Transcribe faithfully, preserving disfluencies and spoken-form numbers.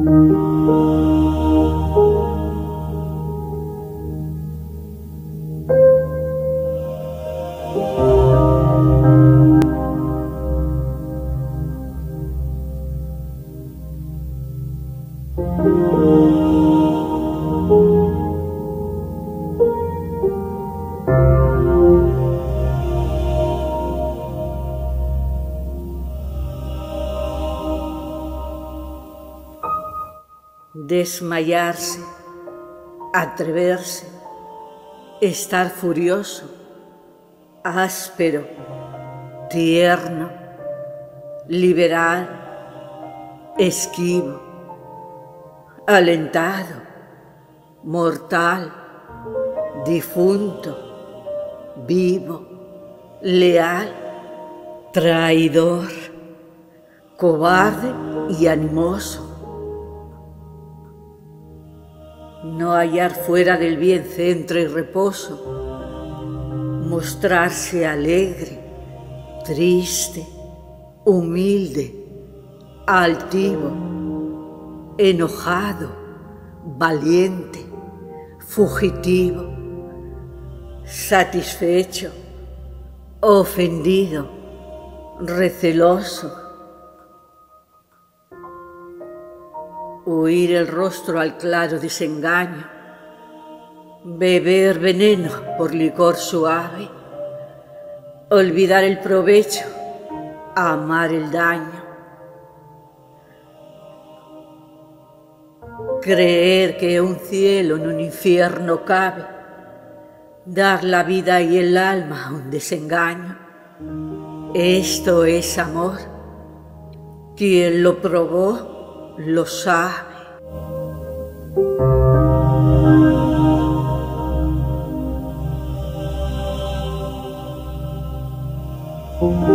Desmayarse, atreverse, estar furioso, áspero, tierno, liberal, esquivo, alentado, mortal, difunto, vivo, leal, traidor, cobarde y animoso. No hallar fuera del bien centro y reposo, mostrarse alegre, triste, humilde, altivo, enojado, valiente, fugitivo, satisfecho, ofendido, receloso. Huir el rostro al claro desengaño, beber veneno por licor suave, olvidar el provecho, amar el daño. Creer que un cielo en un infierno cabe, dar la vida y el alma a un desengaño. Esto es amor. Quien lo probó, lo sabe. Oh.